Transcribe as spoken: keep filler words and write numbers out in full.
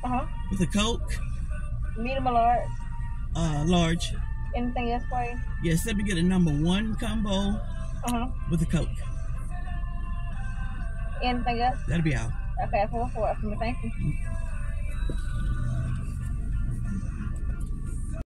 Uh-huh. With a Coke. Medium or large? Uh, large. Anything else for you? Yes, let me get a number one combo Uh-huh. with a Coke. Anything else? That'll be all. Okay, four four for me. Thank you.